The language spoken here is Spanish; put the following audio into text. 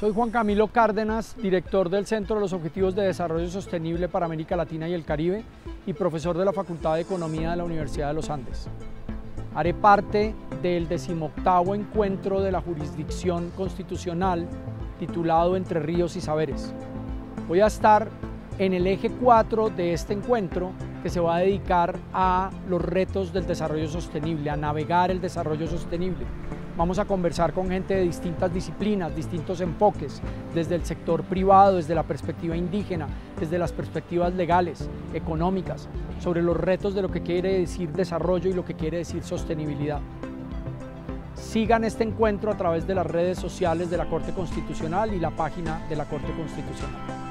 Soy Juan Camilo Cárdenas, director del Centro de los Objetivos de Desarrollo Sostenible para América Latina y el Caribe y profesor de la Facultad de Economía de la Universidad de los Andes. Haré parte del 18º encuentro de la jurisdicción constitucional titulado Entre Ríos y Saberes. Voy a estar en el eje 4 de este encuentro que se va a dedicar a los retos del desarrollo sostenible, a navegar el desarrollo sostenible. Vamos a conversar con gente de distintas disciplinas, distintos enfoques, desde el sector privado, desde la perspectiva indígena, desde las perspectivas legales, económicas, sobre los retos de lo que quiere decir desarrollo y lo que quiere decir sostenibilidad. Sigan este encuentro a través de las redes sociales de la Corte Constitucional y la página de la Corte Constitucional.